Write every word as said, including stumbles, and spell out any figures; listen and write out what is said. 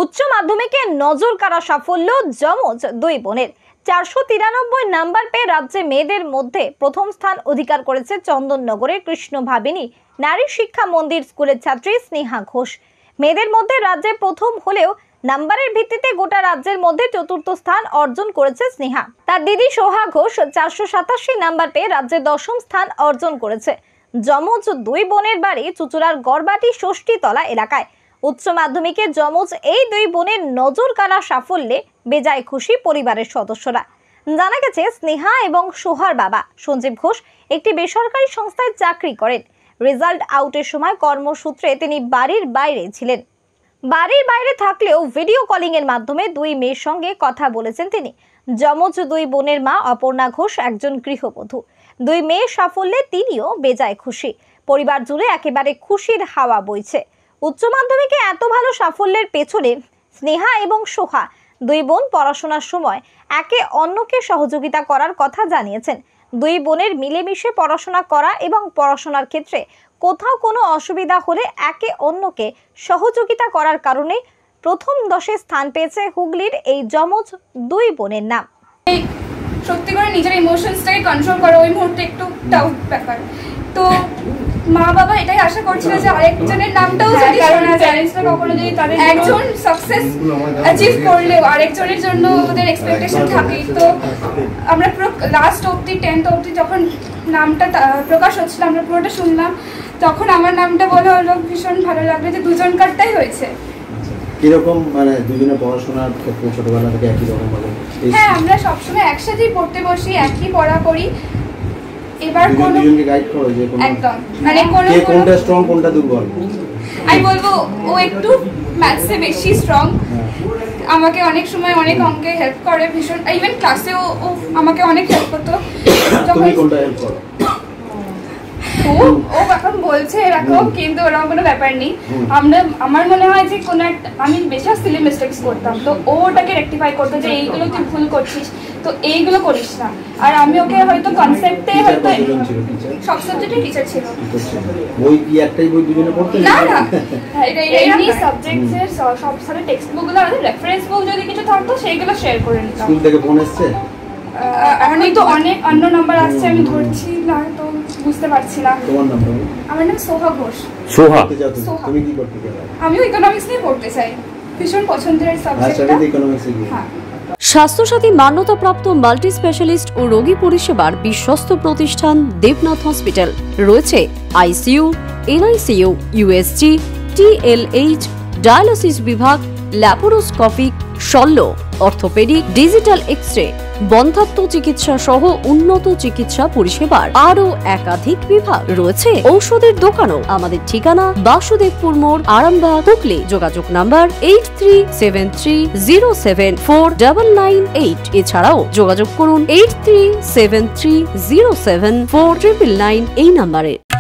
উচ্চ মাধ্যমিকে নজর কাড়া সাফল্য যমজ দুই বোনের। চারশো তিরানব্বই নাম্বার পেয়ে রাজ্যে মেয়েদের মধ্যে প্রথম স্থান অধিকার করেছে চন্দননগরের কৃষ্ণ ভাবিনী নারী শিক্ষা মন্দির স্কুলের ছাত্রী স্নেহা ঘোষ। মেয়েদের মধ্যে রাজ্যে প্রথম হলেও নাম্বারের ভিত্তিতে গোটা রাজ্যের মধ্যে চতুর্থ স্থান অর্জন করেছে স্নেহা। তার দিদি সোহা ঘোষ চারশো সাতাশি নাম্বার পেয়ে রাজ্যে দশম স্থান অর্জন করেছে। যমজ দুই বোনের বাড়ি চুচুড়ার গড়বাটি ষষ্ঠীতলা এলাকায়। উচ্চ মাধ্যমিকে যমজ এই দুই বোনের নজর কাড়া সাফল্যে বেজায় খুশি পরিবারের সদস্যরা। জানা গেছে, স্নেহা এবং সোহার বাবা সঞ্জীব ঘোষ একটি বেসরকারি সংস্থায় চাকরি করেন। রেজাল্ট আউটের সময় কর্মসূত্রে তিনি বাড়ির বাইরে ছিলেন। বাড়ির বাইরে থাকলেও ভিডিও কলিং এর মাধ্যমে দুই মেয়ের সঙ্গে কথা বলেছেন তিনি। যমজ দুই বোনের মা অপর্ণা ঘোষ একজন গৃহবধূ। দুই মেয়ের সাফল্যে তিনিও বেজায় খুশি। পরিবার জুড়ে একেবারে খুশির হাওয়া বইছে। উচ্চ মাধ্যমিকে এত ভালো সাফল্যের পেছনে স্নেহা এবং সোহা দুই বোন পড়াশোনার সময় একে অন্যকে সহযোগিতা করার কথা জানিয়েছেন। দুই বোনের মিলেমিশে পড়াশোনা করা এবং পড়াশোনার ক্ষেত্রে কোথাও কোনো অসুবিধা হলে একে অন্যকে সহযোগিতা করার কারণে প্রথম দশে স্থান পেয়েছে হুগলির এই যমজ দুই বোনের নাম। সত্যি করে নিজের ইমোশনসটাকে কন্ট্রোল করা ওই মুহূর্তে একটু টাফ ব্যাপার। তো মা বাবা এটাই আশা করছিল যে আরেকজনের নামটাও যদি শোনা যায়, কখনো যদি তাদের একজন সাকসেস অ্যাচিভ করলেও আরেকজনের জন্য ওদের এক্সপেকটেশন থাকে। তো আমরা পুরো লাস্ট অবধি টেন্থ অবধি যখন নামটা প্রকাশ হচ্ছিল আমরা পুরোটা শুনলাম, তখন আমার নামটা বলে হলো ভীষণ ভালো লাগলো যে দুজনকারটাই হয়েছে। কিরকম মানে দুজনে পড়াশোনার ক্ষেত্রে ছোটবেলা থেকে একই রকম ভাবে? হ্যাঁ, আমরা সবসময় একসাথেই পড়তে বসি, একই পড়া করি। এবার কোন দুজনকে গাইড করো যে কোন একদম মানে কোন কে কোনটা স্ট্রং কোনটা দুর্বল? আমি বলবো ও একটু ম্যাথসে বেশি স্ট্রং। আমাকে অনেক সময় অনেক অঙ্কে হেল্প করে ভীষণ, ইভেন ক্লাসেও ও আমাকে অনেক হেল্প করতো। তুমি কোনটা হেল্প করো? ও ও এখন বলছে এরকম, কিন্তু ওরকম কোনো ব্যাপার নেই। আমরা আমার মনে হয় যে কোনো একটা আমি বেশি সিলি মিস্টেক্স করতাম, তো ও ওটাকে রেকটিফাই করতো যে এইগুলো তুই ভুল করছিস, তো এইগুলো করিস না। আর আমি ওকে হয়তো কনসেপ্টে হয়তো সব সাবজেক্টে টিচার ছিল। বই কি একটাই বই দুজনে পড়তে? না না, এমনি সাবজেক্টসের সব সারে টেক্সট বুকগুলো আর রেফারেন্স বুক যদি কিছু থাকতো সেইগুলো শেয়ার করে নিতাম। স্কুল থেকে ফোন এসেছে? আমি তো অনেক অন্য নাম্বার আসছে, আমি ধরছি না, তো বুঝতে পারছি না। তোমার নাম? আমার নাম সোহা ঘোষ। সোহা, তুমি কি করতে চাও? আমি ইকোনমিক্স নিয়ে পড়তে চাই, ভীষণ পছন্দের সাবজেক্টটা। হ্যাঁ। স্বাস্থ্যসাথী মান্যতাপ্রাপ্ত মাল্টি স্পেশালিস্ট ও রোগী পরিষেবার বিশ্বস্ত প্রতিষ্ঠান দেবনাথ হসপিটাল। রয়েছে ICU, NICU, USG, TLH, dialysis বিভাগ, ল্যাপারোস্কোপিক, শল্য, অর্থোপেডিক, ডিজিটাল এক্স-রে, বন্ধ্যাত্ব চিকিৎসা সহ উন্নত চিকিৎসা পরিষেবার আরও একাধিক বিভাগ। রয়েছে ঔষধের দোকানও। আমাদের ঠিকানা বাসুদেবপুর মোড়, আরামবাগ, হুগলি। যোগাযোগ number eight three seven three zero seven four double nine eight. এছাড়াও যোগাযোগ করুন eight three seven three zero seven four triple nine এই নাম্বারে।